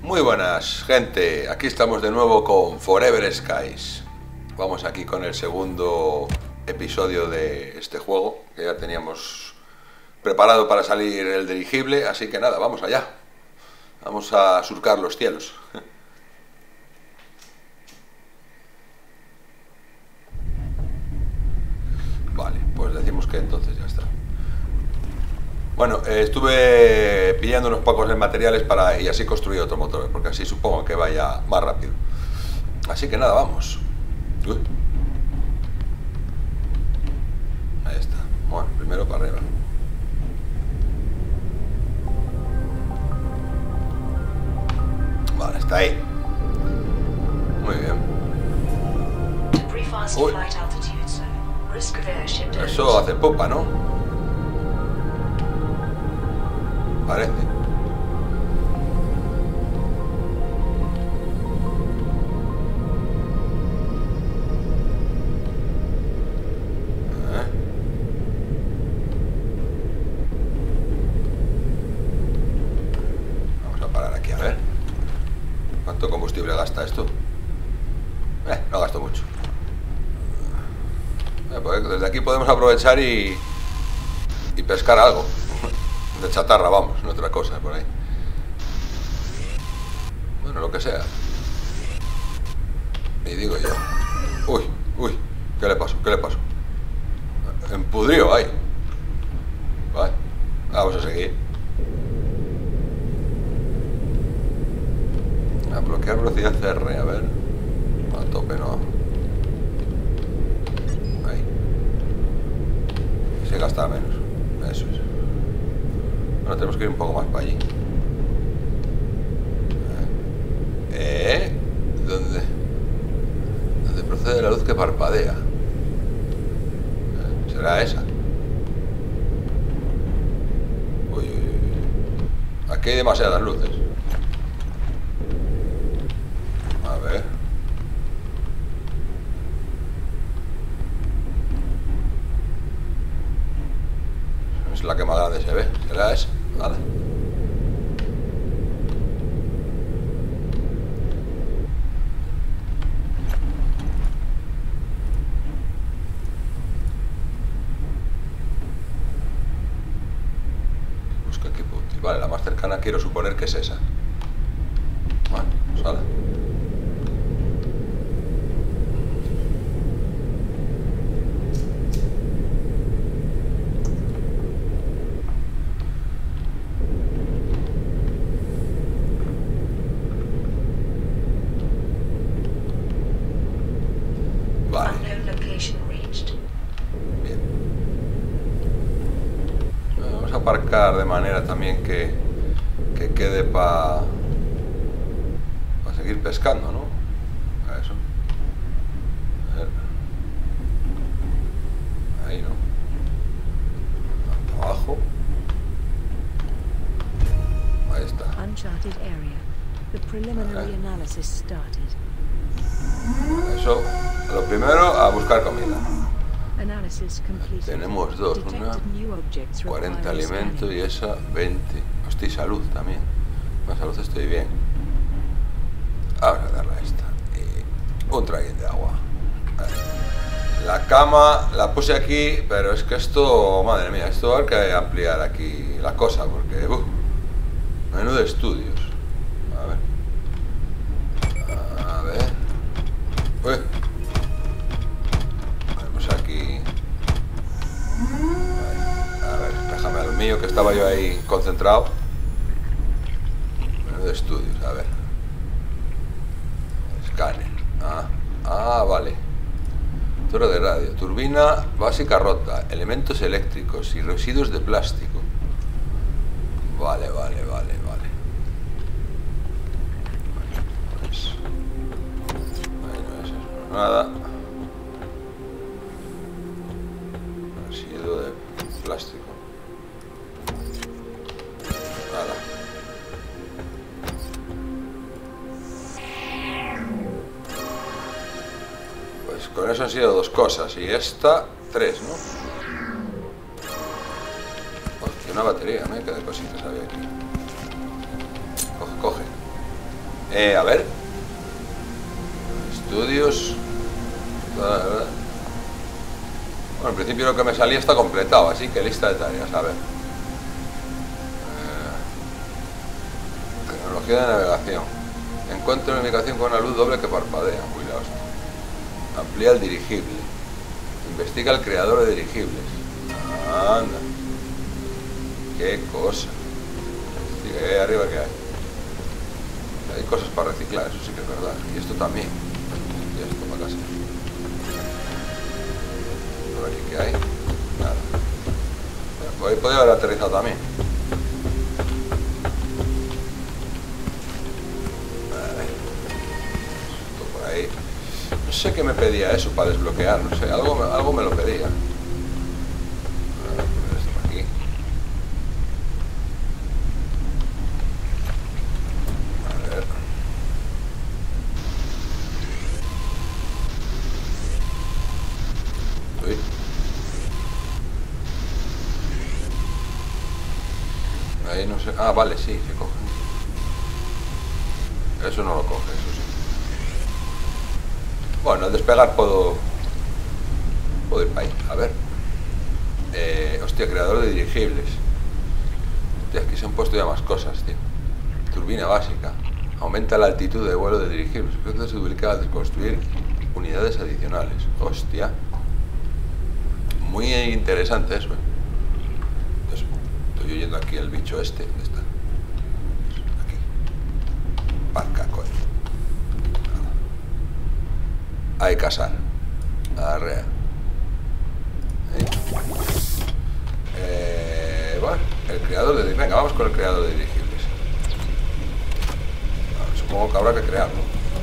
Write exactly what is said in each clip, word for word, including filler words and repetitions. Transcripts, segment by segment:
Muy buenas, gente. Aquí estamos de nuevo con Forever Skies. Vamos aquí con el segundo episodio de este juego, que ya teníamos preparado para salir el dirigible, así que nada, vamos allá. Vamos a surcar los cielos. Vale, pues decimos que entonces ya está. Bueno, eh, estuve pillando unos pocos de materiales para y así construí otro motor, porque así supongo que vaya más rápido. Así que nada, vamos. Uy. Ahí está. Bueno, primero para arriba. Vale, está ahí. Muy bien. Uy. Eso hace popa, ¿no? Parece. ¿Eh? Vamos a parar aquí a ver. ¿Cuánto combustible gasta esto? Eh, no gasto mucho. Eh, pues desde aquí podemos aprovechar y, y pescar algo. De chatarra, vamos, no otra cosa por ahí. Bueno, lo que sea. Y digo yo. Uy, uy, ¿qué le pasó? ¿Qué le pasó? Empudrió ahí. Vale, vamos a seguir. A bloquear velocidad C R, a ver. A tope, no. Ahí. Se gasta menos. Eso es. Bueno, tenemos que ir un poco más para allí. ¿Eh? ¿Dónde? ¿Dónde procede la luz que parpadea? ¿Eh? ¿Será esa? Uy, uy, uy. Aquí hay demasiadas luces. A ver. Es la que más grande se ve. ¿Será esa? Vale. Busca aquí punto. Vale, la más cercana quiero suponer que es esa. Vale, sale. Aparcar de manera también que, que quede para pa seguir pescando, ¿no? A eso. A ver. Ahí no. Abajo. Ahí está. Uncharted area. The preliminary analysis started. Eso. Lo primero, a buscar comida. Tenemos dos, una cuarenta alimentos y esa veinte. Hostia, salud también. Con salud estoy bien. Vamos a darle a esta. Y un traguín de agua. La cama la puse aquí, pero es que esto, madre mía, esto hay que ampliar aquí la cosa, porque uh, menú de estudios. A ver. A ver. Uy. Mío, que estaba yo ahí concentrado. Menú de estudios, a ver. Escáner. Ah, ah, vale. Torre de radio. Turbina básica rota. Elementos eléctricos y residuos de plástico. Vale, vale, vale, vale. Pues, ahí no es eso, nada. Residuo de plástico. Con eso han sido dos cosas y esta, tres, ¿no? Hostia, una batería, me queda cositas había aquí. Coge, coge. Eh, a ver. Estudios. Bueno, en principio lo que me salía está completado, así que lista de tareas, a ver. Eh, tecnología de navegación. Encuentro una indicación con una luz doble que parpadea. Uy, la hostia. Amplía el dirigible. Investiga el creador de dirigibles. Anda. Qué cosa. Sí, que hay arriba que hay. Hay cosas para reciclar, eso sí que es verdad. Y esto también. Y esto para casa. Por aquí que hay. Nada. Bueno, pues podría haber aterrizado también. Vale. Esto por ahí. No sé qué me pedía eso para desbloquear, no sé, algo, algo me lo pedía. A ver, poner esto por aquí. A ver. Uy. Ahí no sé. Ah, vale, sí, se coge. Eso no lo coge, eso sí. Bueno, al despegar puedo, puedo ir para ahí, a ver. Eh, hostia, creador de dirigibles. Hostia, aquí se han puesto ya más cosas, tío. Turbina básica. Aumenta la altitud de vuelo de dirigibles. Su efecto se duplica al construir unidades adicionales. Hostia. Muy interesante eso, ¿eh? Entonces, estoy oyendo aquí el bicho este. ¿Dónde está? Aquí. Parca, coño. Hay que casar. Arrea. Eh, bueno, el creador de... Venga, vamos con el creador de dirigibles. Bueno, supongo que habrá que crearlo.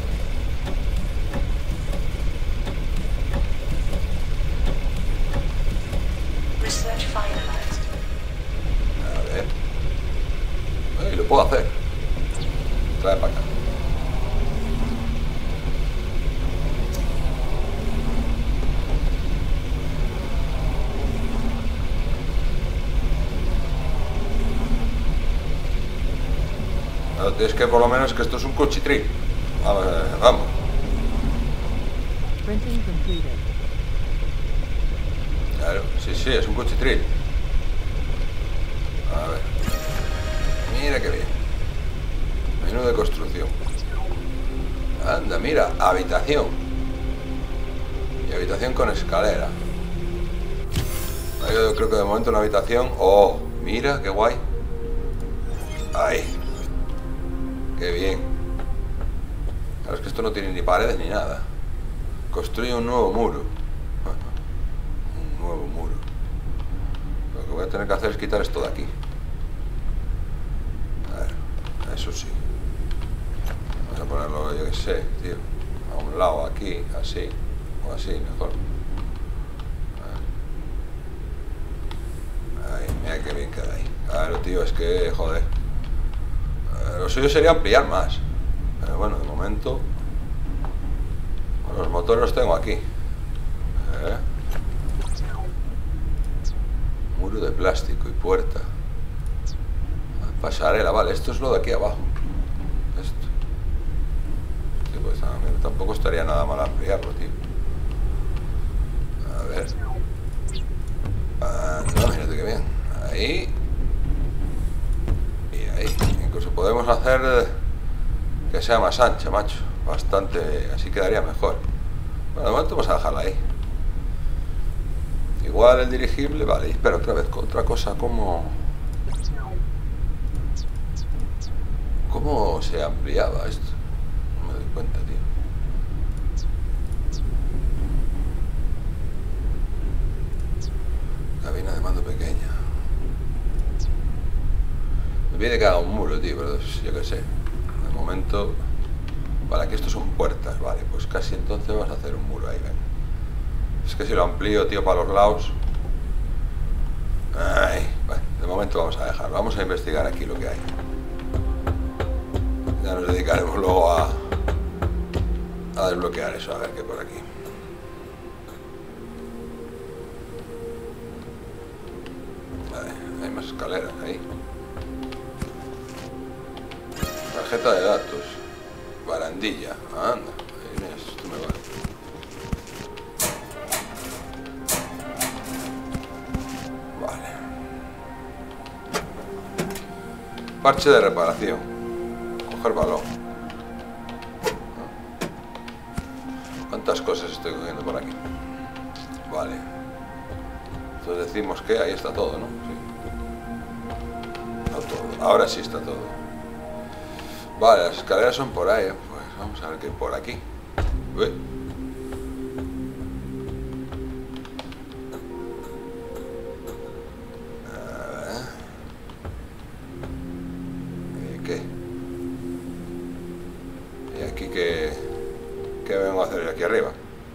Research finalized. A ver. Eh, lo puedo hacer. Trae para acá. Es que por lo menos que esto es un cuchitril. Vamos, vamos. Printing completed. Claro, sí, sí, es un cuchitril. A ver. Mira qué bien. Menú de construcción. Anda, mira, habitación. Y habitación con escalera. Yo creo que de momento una habitación. Oh, mira, qué guay. Ahí. Qué bien. Claro, es que esto no tiene ni paredes ni nada. Construye un nuevo muro. Un nuevo muro. Lo que voy a tener que hacer es quitar esto de aquí. A ver, eso sí. Vamos a ponerlo, yo que sé, tío. A un lado, aquí, así. O así, mejor. Ahí, mira qué bien queda ahí. Claro, tío, es que, joder. Lo suyo sería ampliar más. Pero bueno, de momento... Bueno, los motores los tengo aquí. ¿Eh? Muro de plástico y puerta. Pasarela, vale, esto es lo de aquí abajo. Esto. Sí, pues a mí tampoco estaría nada mal ampliarlo, tío. A ver. Ah, no, mírate qué bien. Ahí. Y ahí. Incluso podemos hacer que sea más ancha, macho. Bastante, así quedaría mejor. Bueno, de momento vamos a dejarla ahí. Igual el dirigible, vale. Espera, otra vez, otra cosa, ¿cómo... ¿Cómo se ampliaba esto? No me doy cuenta, tío. Cabina de mando pequeña. Me pide que haga un muro, tío, pero yo qué sé. De momento... Vale, aquí estos son puertas, vale. Pues casi entonces vamos a hacer un muro ahí, venga. Es que si lo amplío, tío, para los lados... Ay, bueno, de momento vamos a dejarlo. Vamos a investigar aquí lo que hay. Ya nos dedicaremos luego a... a desbloquear eso, a ver qué hay por aquí. Vale, hay más escaleras ahí. Tarjeta de datos. Barandilla. Anda, Inés, esto me vale. Vale. Parche de reparación. Coger balón. ¿Cuántas cosas estoy cogiendo por aquí? Vale. Entonces decimos que ahí está todo, ¿no? Sí. No todo. Ahora sí está todo. Vale, las escaleras son por ahí, ¿eh? Pues vamos a ver qué hay por aquí. Uy. ¿Y qué? ¿Y aquí qué? ¿Qué vengo a hacer yo aquí arriba?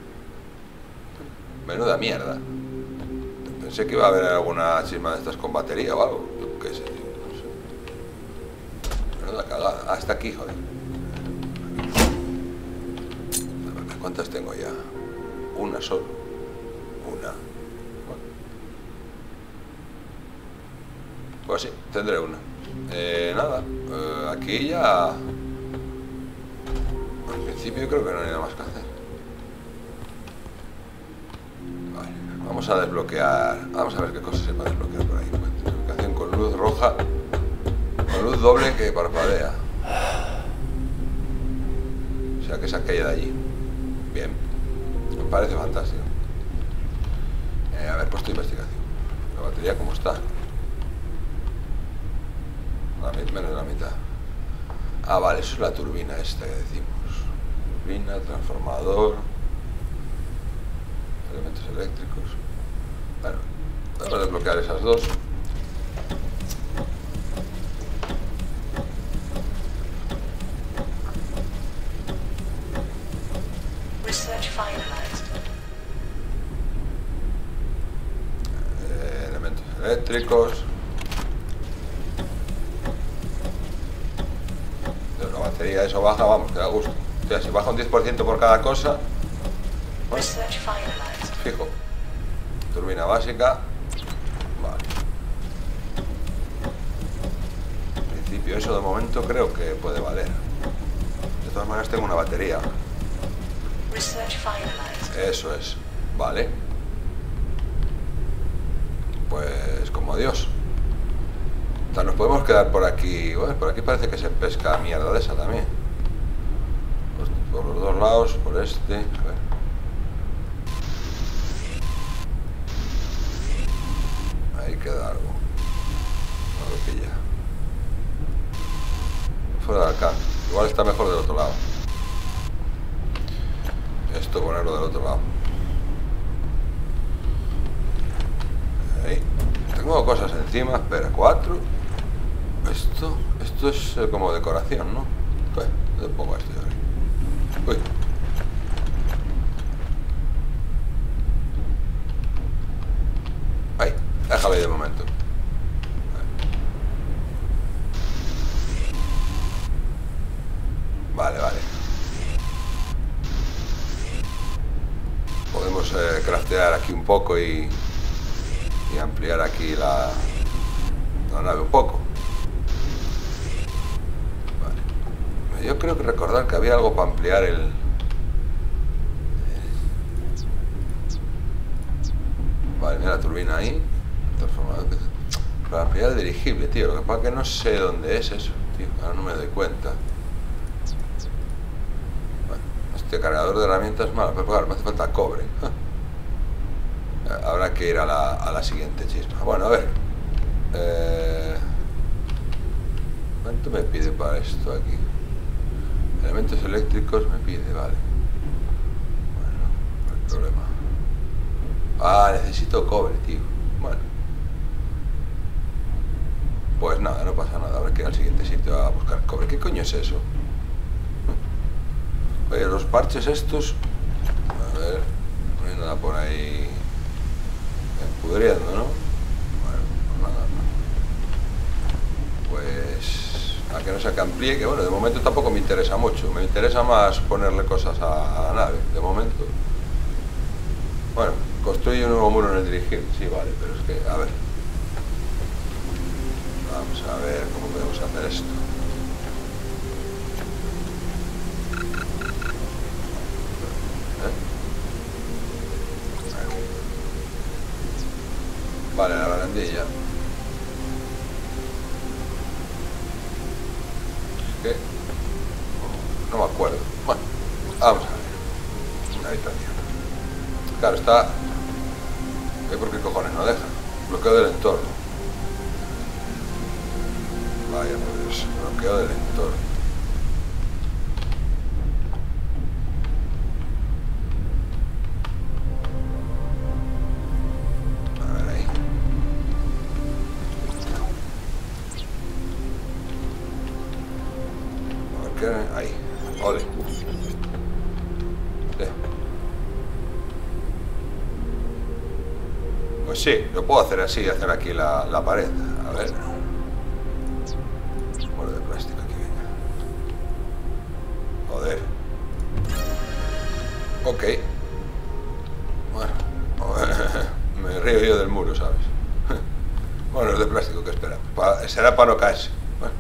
Menuda mierda. Pensé que iba a haber alguna chisma de estas con batería o algo. Yo qué sé, tío. No sé. Menuda cagada. Ah, está aquí, joder. ¿Cuántas tengo ya? Una solo. Una. Bueno. Pues sí, tendré una. Eh, nada. Eh, aquí ya... En principio creo que no hay nada más que hacer. Vale, vamos a desbloquear. Vamos a ver qué cosas se puede desbloquear por ahí. Desbloqueación con luz roja. Con luz doble que parpadea. O sea que se ha caído de allí. Bien. Me parece fantástico. Eh, a ver, puesto investigación. La batería, ¿cómo está? La, menos de la mitad. Ah, vale, eso es la turbina esta que decimos. Turbina, transformador, elementos eléctricos. Bueno, vamos a desbloquear esas dos. Research finalized. Eh, elementos eléctricos. La batería, eso baja, vamos, que da gusto. O sea, si baja un diez por ciento por cada cosa, bueno, Research finalized. fijo. Turbina básica. Vale. En principio, eso de momento creo que puede valer. De todas maneras, tengo una batería. Research finalized. Eso es. Vale. Pues como Dios. O sea, nos podemos quedar por aquí. Bueno, por aquí parece que se pesca mierda de esa también. Pues por los dos lados, por este. A ver. Ahí queda algo. No lo pilla. Fuera de alcance. Igual está mejor del otro lado. Esto ponerlo del otro lado. Ahí. Tengo cosas encima. Espera, cuatro. Esto, esto es eh, como decoración, ¿no? Pues, le pongo esto yo ahí. Uy. Ahí, déjalo ahí de momento. Vale, vale. Podemos eh, craftear aquí un poco y, y ampliar aquí la, la nave un poco. Vale. Yo creo que recordar que había algo para ampliar el... el... Vale, mira la turbina ahí. Transformador. Para ampliar el dirigible, tío. Lo que pasa es que no sé dónde es eso, tío. Ahora no me doy cuenta. Este cargador de herramientas es malo, pero claro, me hace falta cobre. Habrá que ir a la, a la siguiente chisma. Bueno, a ver. Eh, ¿Cuánto me pide para esto aquí? Elementos eléctricos me pide, vale. Bueno, no hay problema. Ah, necesito cobre, tío. Bueno. Pues nada, no pasa nada. Habrá que ir al siguiente sitio a buscar cobre. ¿Qué coño es eso? Oye, los parches estos, a ver, no hay nada por ahí pudriendo, ¿no? Bueno, pues nada, pues a que no sea que amplíe, que bueno, de momento tampoco me interesa mucho, me interesa más ponerle cosas a, a la nave, de momento. Bueno, construye un nuevo muro en el dirigible, sí, vale, pero es que, a ver, vamos a ver cómo podemos hacer esto. ¿Qué? No me acuerdo. Bueno, vamos a ver. Una habitación. Claro, está... ¿Por qué cojones no deja? Bloqueo del entorno. Vaya, pues, bloqueo del entorno. A ver ahí. A ver qué... Ahí. Ole. Sí. Pues sí, lo puedo hacer así, hacer aquí la, la pared. A ver. Muro de plástico aquí, venga. Joder. Ok. Bueno. Me río yo del muro, ¿sabes? Bueno, es de plástico, ¿qué espera? Pa, será para no caerse. Bueno.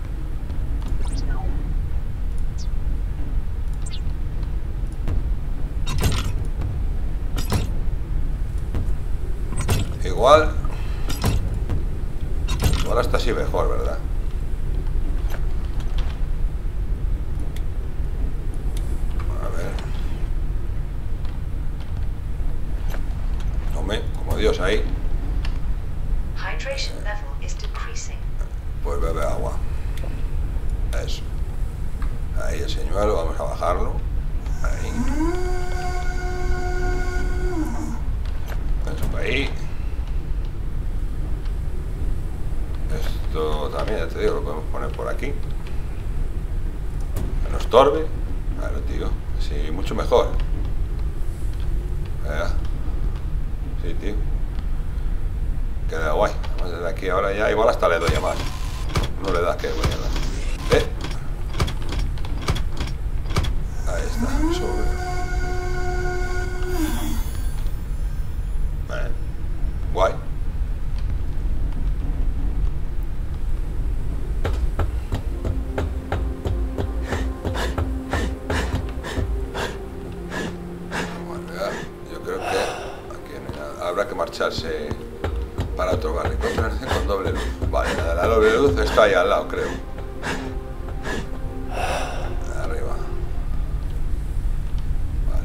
Igual, igual hasta así mejor, ¿verdad? A ver. Hombre, como Dios ahí. Hydration level is decreasing. Pues bebe agua. Eso. Ahí el señuelo, vamos a bajarlo. Ahí. Eso para ahí. Esto también, ya te digo, lo podemos poner por aquí. Que no estorbe. Claro, tío. Sí, mucho mejor. ¿Verdad? Sí, tío. Queda guay. Vamos desde aquí ahora ya. Igual hasta le doy a más. No le das que voy a dar. ¿Eh? Ahí está. Sube. Vale. Guay. Marcharse para otro barrio. Contratación con doble luz. Vale, la, la doble luz está ahí al lado, creo. Arriba. Vale.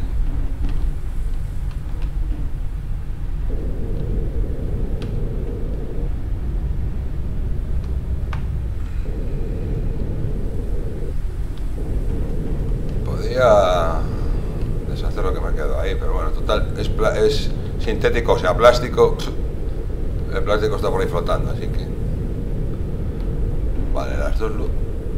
Podría deshacer lo que me quedo ahí, pero bueno, total, es, es sintético, o sea, plástico. El plástico está por ahí flotando, así que... Vale, las dos luces.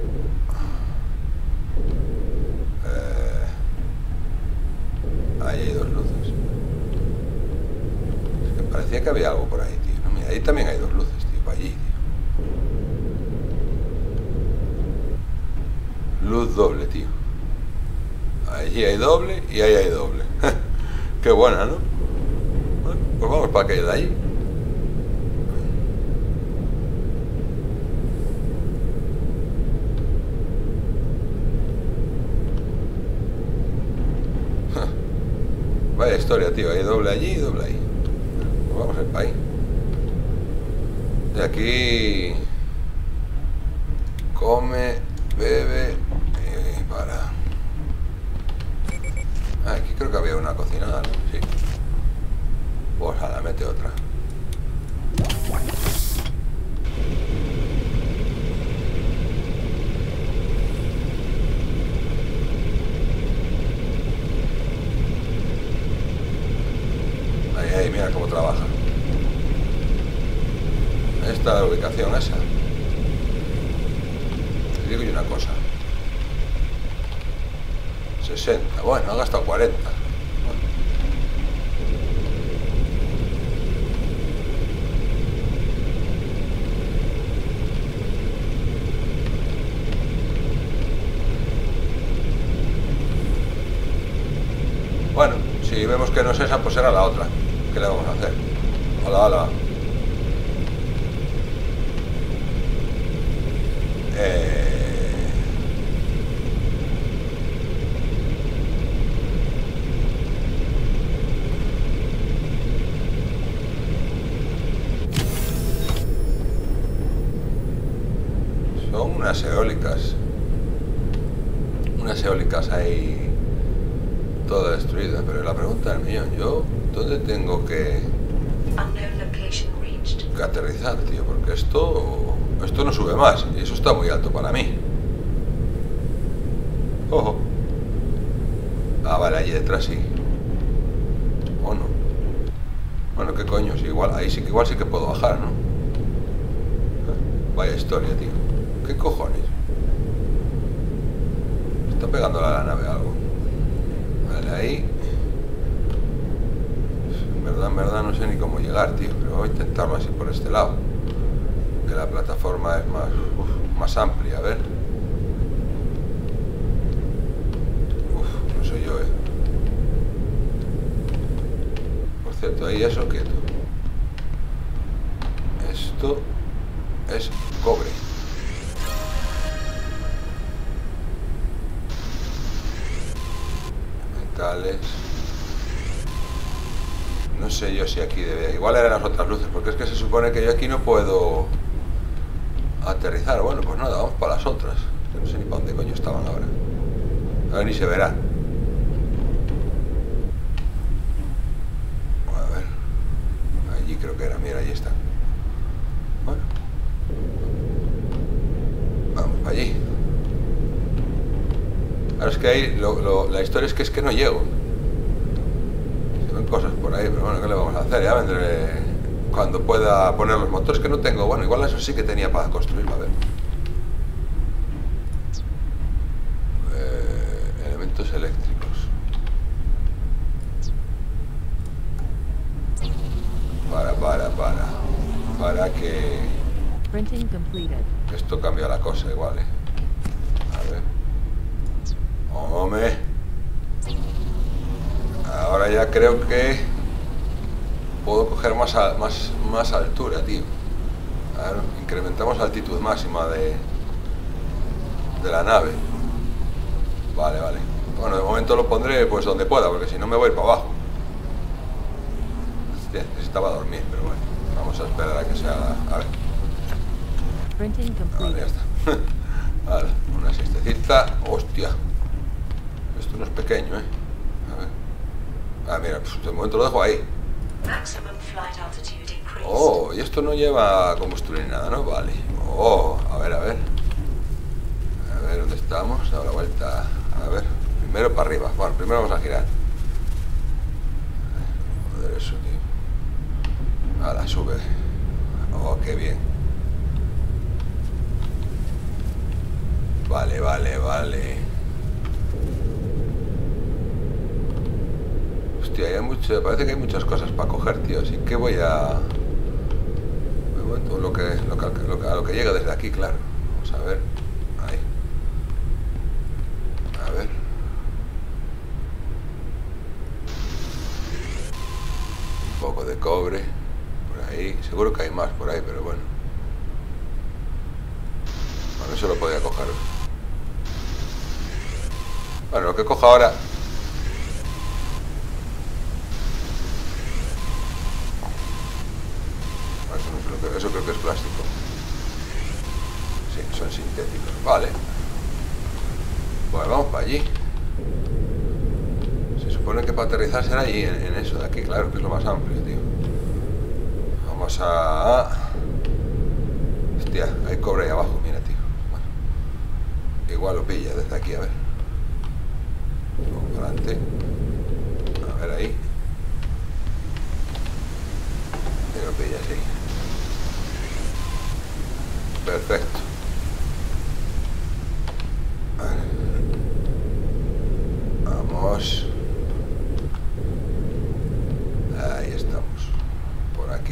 Eh... Ahí hay dos luces. Es que parecía que había algo por ahí, tío. No, mira, ahí también hay dos luces, tío, para allí, tío. Luz doble, tío. Allí hay doble y ahí hay doble. Qué buena, ¿no? Bueno, pues vamos para aquella de allí. Vaya historia, tío. Hay doble allí y doble ahí. Pues vamos a ir para ahí. De aquí... Come, bebe y para... Ah, aquí creo que había una cocinada, ¿no? Sí. Pues a la mete otra. Ahí, ahí, mira cómo trabaja. Esta es la ubicación esa. Te digo yo una cosa. sesenta, bueno, ha gastado cuarenta. Bueno, si vemos que no es esa, pues será la otra. ¿Qué le vamos a hacer? Hola, hola. Eh... Son unas eólicas. unas eólicas ahí todas destruidas, pero la pregunta es millón, yo ¿dónde tengo que, que aterrizar, tío? Porque esto esto no sube más y eso está muy alto para mí. Ojo. Ah, vale, allí detrás sí. ¿O no? Bueno, qué coño, si igual, ahí sí que igual sí que puedo bajar, ¿no? Vaya historia, tío. ¿Qué cojones? Está pegando a la nave algo. Vale, ahí. En verdad, en verdad no sé ni cómo llegar, tío. Pero voy a intentarlo así por este lado. Que la plataforma es más, uf, más amplia, a ver. Uf, no soy yo, eh. Por cierto, ahí eso quieto. Esto es cobre. Metales. No sé yo si aquí debe... Igual eran las otras luces, porque es que se supone que yo aquí no puedo aterrizar. Bueno, pues nada, vamos para las otras. No sé ni para dónde coño estaban ahora. A ver, ni se verá. A ver. Allí creo que era, mira, ahí está. Bueno. Vamos para allí. Ahora es que ahí, lo, lo, la historia es que es que no llego. Se ven cosas por ahí, pero bueno, ¿qué le vamos a hacer? Ya vendré cuando pueda poner los motores que no tengo. Bueno, igual eso sí que tenía para construirlo, a ver. Eh, elementos eléctricos. Para, para, para. Para que... Printing completed. Esto cambia la cosa igual, eh. A ver. Hombre. Ahora ya creo que puedo coger más, a, más, más altura, tío. A ver, incrementamos la altitud máxima de, de la nave. Vale, vale. Bueno, de momento lo pondré pues donde pueda, porque si no me voy para abajo. Hostia, necesitaba dormir, pero bueno. Vamos a esperar a que se haga. A ver. Printing Vale, completed. ya está. Vale, una siestecita. Hostia. Esto no es pequeño, ¿eh? A ver. Ah, mira, pues de momento lo dejo ahí. Maximum flight altitude increased. Oh, y esto no lleva combustible ni nada, ¿no? Vale. Oh, a ver, a ver. A ver, ¿dónde estamos? A la vuelta. A ver, primero para arriba. Bueno, primero vamos a girar. Joder, eso, tío. Ahora, sube. Oh, qué bien. Vale, vale, vale. Hostia, hay mucho, parece que hay muchas cosas para coger, tío. Así que voy a... Lo que, lo que, lo que, a lo que llega desde aquí, claro. Vamos a ver. Ahí. A ver. Un poco de cobre. Por ahí. Seguro que hay más por ahí, pero bueno. Bueno, eso lo podía coger. Bueno, lo que cojo ahora... Eso creo que es plástico. Sí, son sintéticos. Vale. Pues vamos para allí. Se supone que para aterrizar será allí, en, en eso de aquí, claro, que es lo más amplio, tío. Vamos a... Hostia, hay cobre ahí abajo, mira, tío. Bueno, igual lo pilla desde aquí, a ver. Vamos para adelante. A ver ahí. Y lo pilla, sí. Perfecto. Vale. Vamos. Ahí estamos. Por aquí.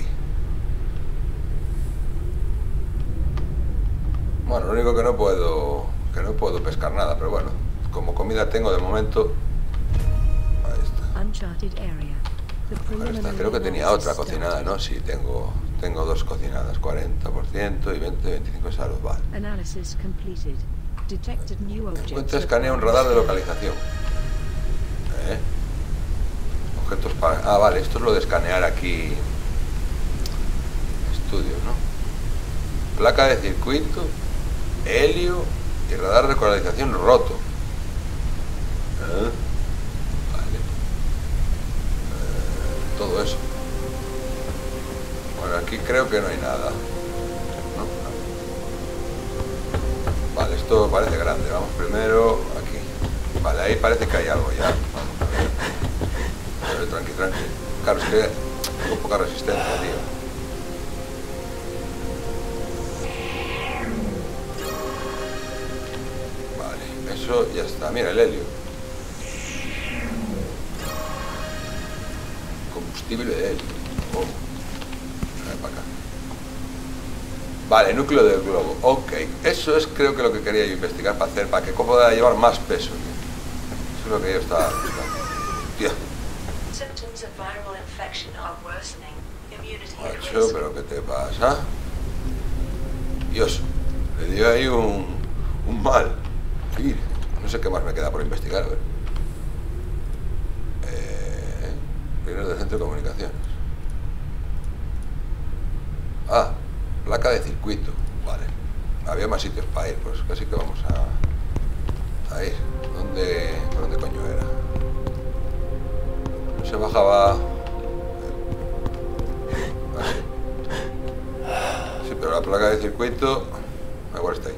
Bueno, lo único que no puedo... Que no puedo pescar nada, pero bueno. Como comida tengo de momento... Ahí está. Uncharted area. The Ahí está. preliminary Creo que tenía analysis otra cocinada, started. ¿no? Sí, tengo... Tengo dos cocinadas, cuarenta por ciento y veinte, veinticinco de salud, vale. Analysis completed. Detected new objects. Encuentra, escanea un radar de localización. ¿Eh? Objetos para... Ah, vale, esto es lo de escanear aquí. Estudios, ¿no? Placa de circuito, helio y radar de localización roto. ¿Eh? Vale. Eh, todo eso. Bueno, aquí creo que no hay nada. No, no. Vale, esto parece grande. Vamos primero aquí. Vale, ahí parece que hay algo ya. Vamos a ver. Pero tranqui, tranqui. Claro, es que tengo poca resistencia, tío. Vale, eso ya está. Mira, el helio. Combustible de helio. Oh. A ver, para acá. Vale, núcleo del globo. Ok, eso es creo que lo que quería yo investigar para hacer, para que pueda llevar más peso. Tío. Eso es lo que yo estaba buscando. Tío. Symptoms of viral infection are worsening. Immunity at Macho, risk. pero ¿qué te pasa? Dios, le dio ahí un, un mal. Sí, no sé qué más me queda por investigar. A ver. Eh, primero del centro de comunicaciones. Ah, placa de circuito. Vale. Había más sitios para ir, pues casi que vamos a, a ir. ¿Dónde, ¿Por dónde coño era? Se bajaba. Sí, pero la placa de circuito igual está ahí.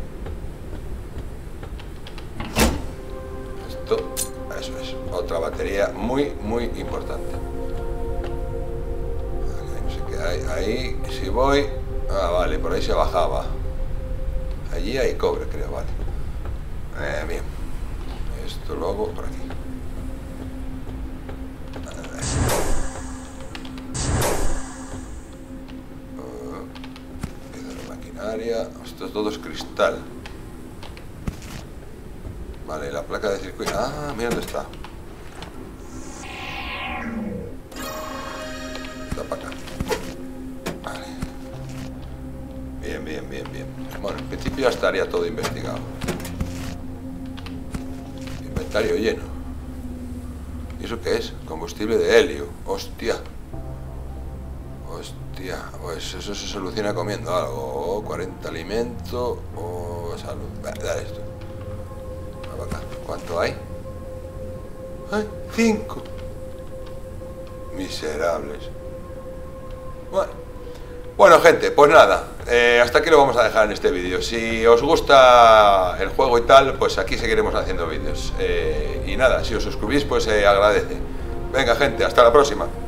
Esto, eso es. Otra batería muy, muy importante. Aquí no sé qué hay. Ahí, si voy. Ah, vale, por ahí se bajaba. Allí hay cobre, creo, vale. Eh, bien. Esto lo hago por aquí. Esto es todo es cristal. Vale, la placa de circuito. Ah, mira dónde está. Está para acá. Vale. Bien, bien, bien, bien. Bueno, en principio ya estaría todo investigado. Inventario lleno. ¿Y eso qué es? Combustible de helio. Hostia. Hostia, pues eso se soluciona comiendo algo. O cuarenta alimentos o salud. Vale, dale esto. Acá. ¿Cuánto hay? ¡Ay! ¡Cinco! Miserables. Bueno. Bueno, gente, pues nada. Eh, hasta aquí lo vamos a dejar en este vídeo. Si os gusta el juego y tal, pues aquí seguiremos haciendo vídeos. Eh, y nada, si os suscribís, pues se eh, agradece. Venga, gente, hasta la próxima.